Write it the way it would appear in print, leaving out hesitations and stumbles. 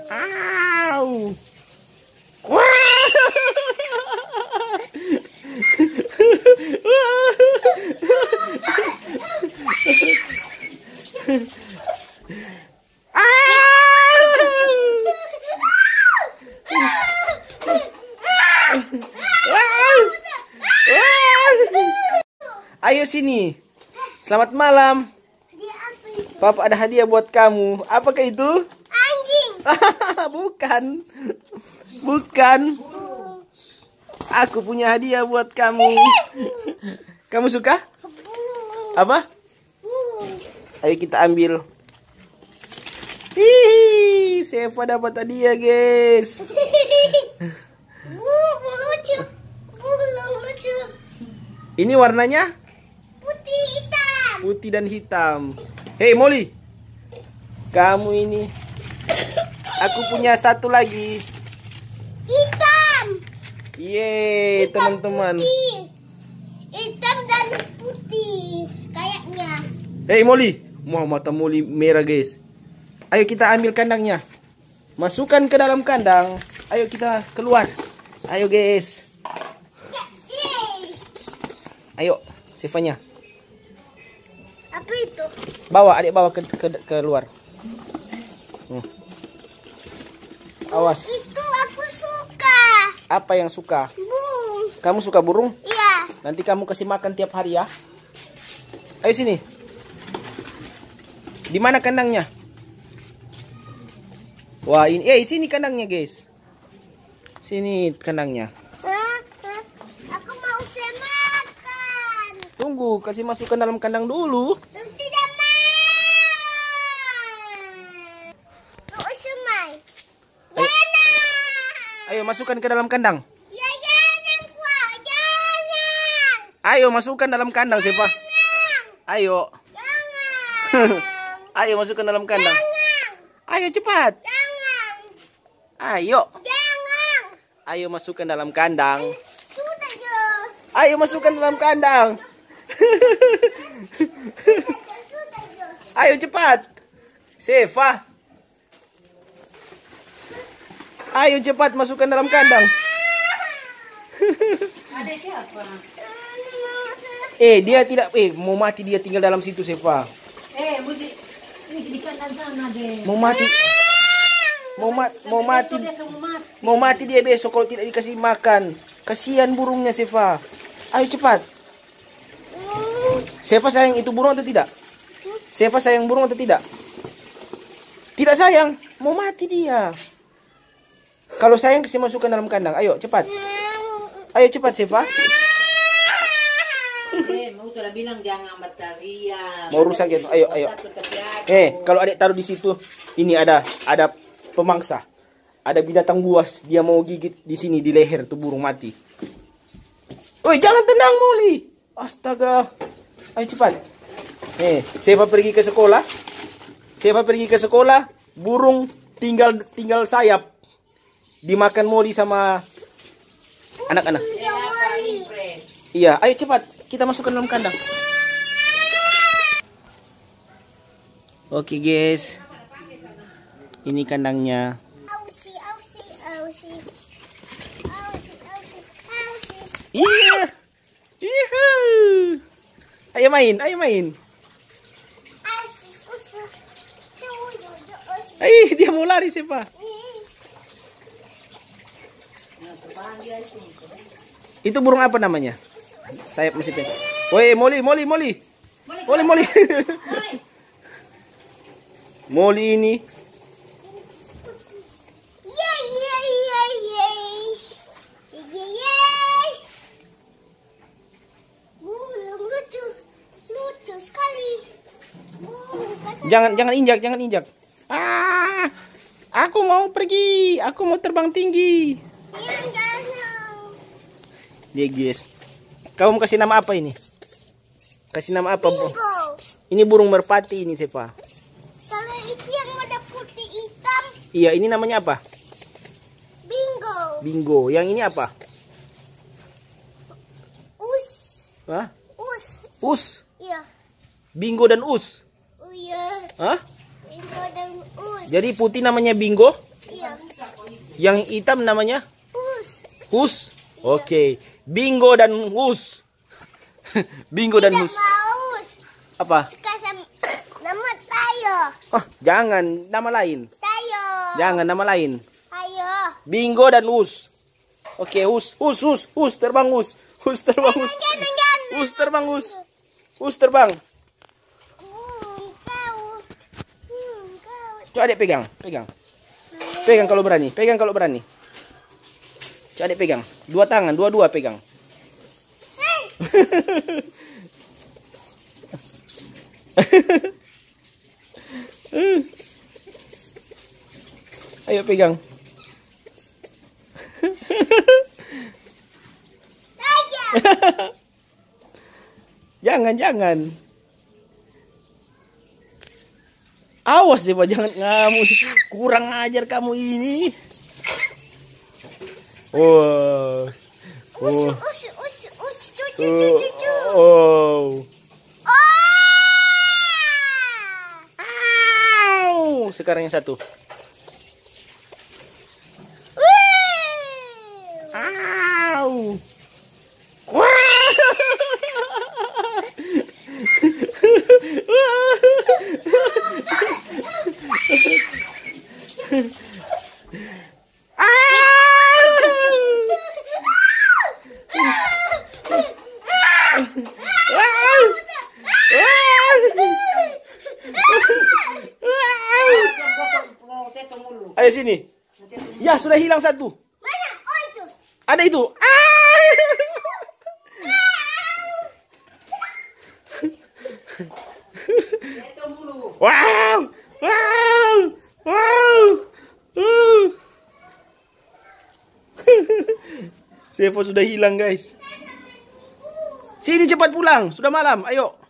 Au. Ayo sini. Selamat malam. Papa ada hadiah buat kamu. Apakah itu? Anjing. Bukan. Bukan. Aku punya hadiah buat kamu. Kamu suka? Apa? Ayo kita ambil. Hihi, Seva dapat hadiah, guys. Lucu. Lucu. Ini warnanya Putih hitam. putih dan hitam. Hei Molly, kamu ini. Aku punya satu lagi. Hitam. Yeay, teman-teman. Hitam dan putih kayaknya. Hei Molly, wah mata Molly merah, guys. Ayo kita ambil kandangnya. Masukkan ke dalam kandang. Ayo kita keluar. Ayo guys. Ayo, Sevanya. Apa itu? Bawa, adik bawa ke luar. Awas. Itu aku suka. Apa yang suka? Burung. Kamu suka burung? Iya. Nanti kamu kasih makan tiap hari ya. Ayo sini. Di mana kandangnya? Wah, ini sini kandangnya, guys. Sini kandangnya. Aku mau semakan. Tunggu, kasih masukkan dalam kandang dulu. Tidak mau. Mau semai. Jangan. Ayo masukkan ke dalam kandang. Ya jangan kuat. Jangan. Ayo masukkan dalam kandang, Seva. Ayo. Jangan. Ayo masukkan dalam kandang. Jangan. Ayo cepat. Jangan. Ayo. Jangan. Ayo masukkan dalam kandang. Sudah Jos. Ayo masukkan dalam kandang. Sudah Jos. Ayo cepat. Seva. Ayo cepat masukkan dalam kandang. Ada siapa? Dia tidak mau mati, dia tinggal dalam situ, Seva. Mesti di kandang sana deh. Mau mati. Mau mati dia besok kalau tidak dikasih makan. Kasihan burungnya, Seva. Ayo cepat. Seva sayang itu burung atau tidak? Seva sayang burung atau tidak? Tidak sayang, mau mati dia. Kalau sayang kasih masukkan dalam kandang. Ayo cepat. Ayo cepat, Seva. Mau sudah bilang jangan bateria. Mau rusak ya. Ayo. Kalau adik taruh di situ, ini ada pemangsa. Ada binatang buas, dia mau gigit di sini di leher tuh burung mati. Woi, jangan tendang Molly. Astaga. Ayo cepat. Seva pergi ke sekolah. Seva pergi ke sekolah, burung tinggal sayap. Dimakan Molly sama anak-anak. Iya, ayo cepat. Kita masukkan dalam kandang. Oke, guys. Ini kandangnya. Iya. Ayo main. Dia mau lari siapa? Itu burung apa namanya? Sayap mesinnya. Woi, Molly. Molly ini. Lucu sekali. Jangan injak. Aku mau pergi. Aku mau terbang tinggi. Dia, guys. Kamu kasih nama apa ini? Kasih nama apa, Bu? Ini burung merpati ini, Seva. Kalau itu yang ada putih hitam. Iya, ini namanya apa? Bingo. Yang ini apa? Us. Hah? Us. Us. Iya. Bingo dan us. Oh iya. Hah? Bingo dan us. Jadi putih namanya Bingo, Iya. Yang hitam namanya? Us. Hus. Oke. Bingo dan Hus. Bingo dan Hus. Maus. Apa? Kasih nama Tayo. Oh, jangan nama lain. Tayo. Jangan nama lain. Ayo. Bingo dan Hus. Oke, Hus terbang Hus. Hus terbang Hus. Hus terbang Hus. Hus terbang. Kau. Coba adik pegang. Pegang kalau berani. Coba adik pegang. Dua tangan, dua-dua pegang. Ayo pegang. Jangan. Awas deh, Pak, jangan ngamuk. Kurang ajar kamu ini. Wow. Us. Oh. Sekarang yang satu. Au. Ayo sini. Ya, sudah hilang satu. Mana? Oh itu. Ada itu. Wow. Sevo sudah hilang, guys. Sini cepat pulang, sudah malam. Ayo.